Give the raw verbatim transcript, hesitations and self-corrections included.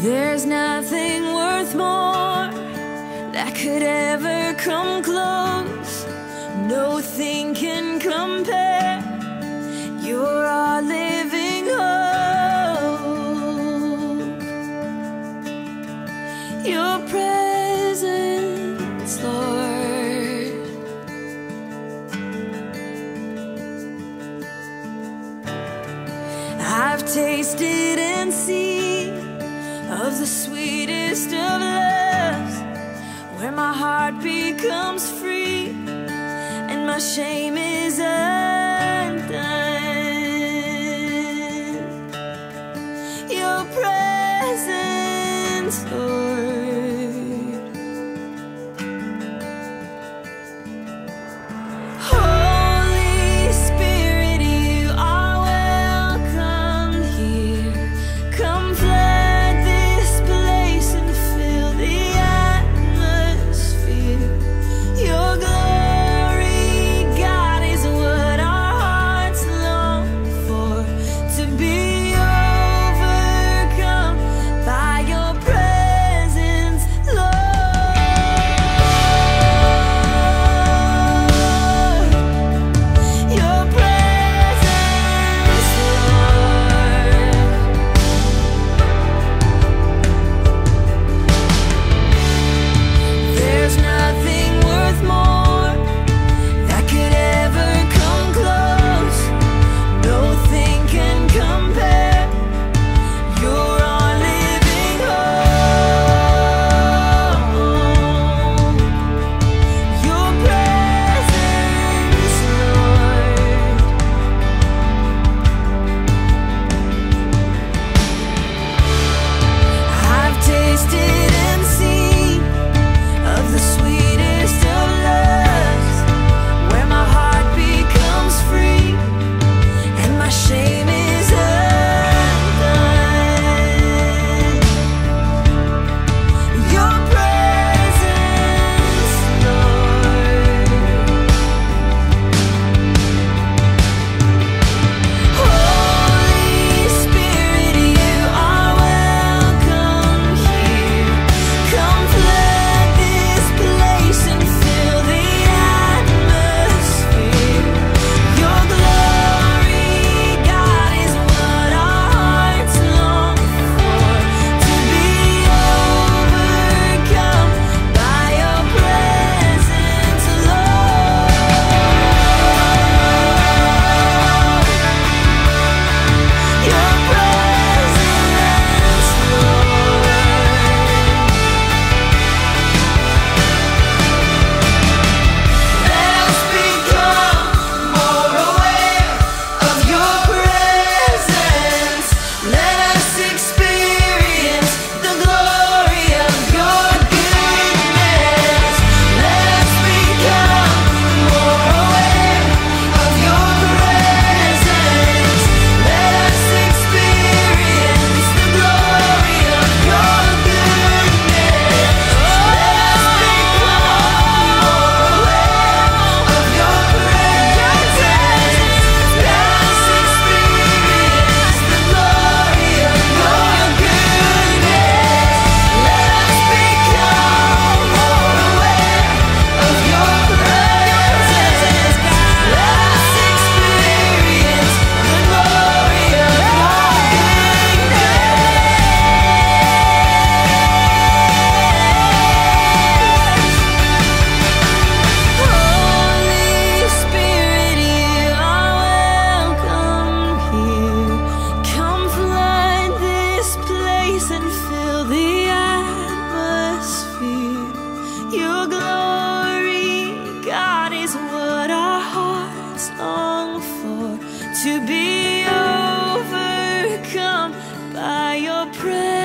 There's nothing worth more that could ever come close. Nothing can compare. You're our living hope. Your presence, Lord. I've tasted and seen of the sweetest of loves, where my heart becomes free and my shame is undone. Your presence, Lord. Holy Spirit, you are welcome here. Come flood this place and fill the atmosphere. Your glory, God, is what our hearts long for, to be overcome by your presence, Lord. Your presence, Lord. There's nothing worth more that could ever come close. Nothing can compare. You're our living hope. Your presence, Lord. I've tasted and seen of the sweetest of loves, where my heart becomes free and my shame is undone. Your presence, Lord. Holy Spirit, you are welcome here. Come flood this place and fill the atmosphere. Your glory, God, is what our hearts long for, to be overcome by your presence, Lord. Your presence, Lord. Let us become more aware of your presence. Let us experience the glory of your goodness. Let us become more aware of your presence. Let us experience the glory of your goodness. Let us become more aware of your presence. Let us experience the glory of your goodness. Let us become more aware of your presence. Let us experience the glory of your goodness. Holy Spirit, you are welcome here. Come flood this place and fill the atmosphere. Your glory, God, is what our hearts long for, to be overcome by your presence.